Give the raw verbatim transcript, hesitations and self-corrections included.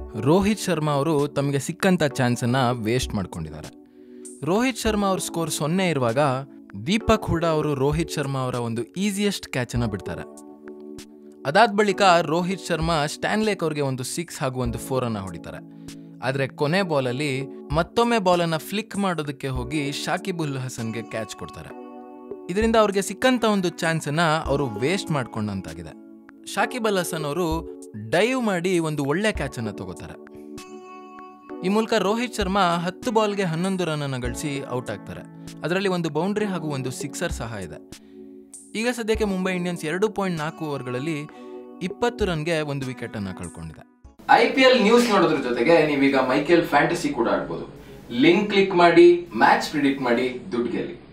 ರೋಹಿತ್ ಶರ್ಮಾ ಅವರು ತಮಗೆ ಸಿಕ್ಕಂಥ ಚಾನ್ಸನ್ನು ವೇಸ್ಟ್ ಮಾಡ್ಕೊಂಡಿದ್ದಾರೆ. ರೋಹಿತ್ ಶರ್ಮಾ ಅವ್ರ ಸ್ಕೋರ್ ಸೊನ್ನೆ ಇರುವಾಗ ದೀಪಕ್ ಹುಡಾ ಅವರು ರೋಹಿತ್ ಶರ್ಮಾ ಅವರ ಒಂದು ಈಸಿಯೆಸ್ಟ್ ಕ್ಯಾಚನ್ನು ಬಿಡ್ತಾರೆ. ಅದಾದ ಬಳಿಕ ರೋಹಿತ್ ಶರ್ಮಾ ಸ್ಟ್ಯಾನ್ಲೇಕ್ ಅವ್ರಿಗೆ ಒಂದು ಸಿಕ್ಸ್ ಹಾಗೂ ಒಂದು ಫೋರನ್ನು ಹೊಡಿತಾರೆ. ಆದರೆ ಕೊನೆ ಬಾಲಲ್ಲಿ ಮತ್ತೊಮ್ಮೆ ಬಾಲನ್ನು ಫ್ಲಿಕ್ ಮಾಡೋದಕ್ಕೆ ಹೋಗಿ ಶಾಕಿಬ್ ಉಲ್ ಹಸನ್ಗೆ ಕ್ಯಾಚ್ ಕೊಡ್ತಾರೆ. ಇದರಿಂದ ಅವ್ರಿಗೆ ಸಿಕ್ಕಂಥ ಒಂದು ಚಾನ್ಸನ್ನು ಅವರು ವೇಸ್ಟ್ ಮಾಡ್ಕೊಂಡಂತಾಗಿದೆ. ಶಾಕಿಬ್ ಅಲ್ ಹಸನ್ ಅವರು ಡೈವ್ ಮಾಡಿ ಒಂದು ಒಳ್ಳೆ ಕ್ಯಾಚನ್ನು ತಗೋತಾರೆ. ಈ ಮೂಲಕ ರೋಹಿತ್ ಶರ್ಮಾ ಹತ್ತು ಬಾಲ್ಗೆ ಹನ್ನೊಂದು ರನ್ನನ್ನು ಗಳಿಸಿ ಔಟ್ ಆಗ್ತಾರೆ. ಅದರಲ್ಲಿ ಒಂದು ಬೌಂಡ್ರಿ ಹಾಗೂ ಒಂದು ಸಿಕ್ಸರ್ ಸಹ ಇದೆ. ಈಗ ಸದ್ಯಕ್ಕೆ ಮುಂಬೈ ಇಂಡಿಯನ್ಸ್ ಎರಡು ಪಾಯಿಂಟ್ ನಾಲ್ಕು ಓವರ್ಗಳಲ್ಲಿ ಇಪ್ಪತ್ತು ರನ್ಗೆ ಒಂದು ವಿಕೆಟನ್ನು ಕಳ್ಕೊಂಡಿದೆ. ಐ ಪಿ ಎಲ್ ನ್ಯೂಸ್ ನೋಡೋದ್ರ ಜೊತೆಗೆ ನೀವೀಗ ಮೈಕೆಲ್ ಫ್ಯಾಂಟಸಿ ಕೂಡ ಆಡ್ಬೋದು. ಲಿಂಕ್ ಕ್ಲಿಕ್ ಮಾಡಿ ಮ್ಯಾಚ್ ಪ್ರಿಡಿಕ್ಟ್ ಮಾಡಿ ದುಡ್ಡು ಗೆಲ್ಲಿ.